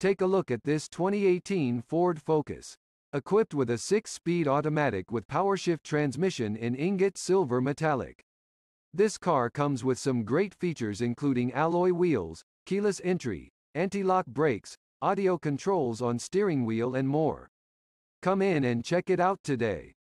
Take a look at this 2018 Ford Focus. Equipped with a 6-speed automatic with powershift transmission in ingot silver metallic. This car comes with some great features including alloy wheels, keyless entry, anti-lock brakes, audio controls on steering wheel and more. Come in and check it out today.